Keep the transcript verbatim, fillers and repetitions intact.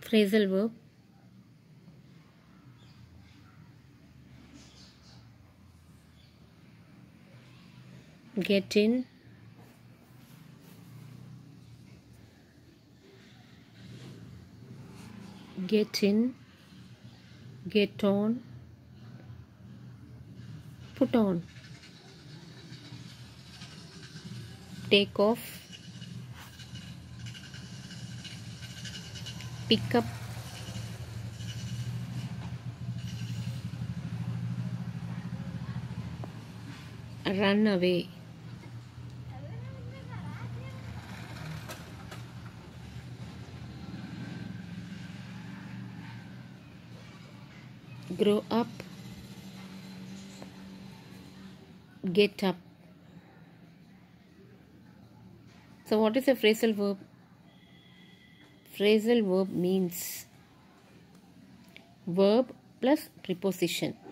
Phrasal verb. Get in, get in, get on, put on, take off, pick up, run away, grow up, get up. So what is a phrasal verb? Phrasal verb means verb plus preposition.